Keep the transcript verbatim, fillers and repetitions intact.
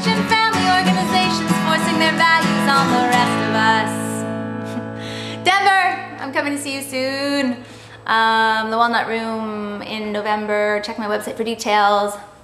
Christian family organizations forcing their values on the rest of us. Denver, I'm coming to see you soon. Um, the Walnut Room in November. Check my website for details.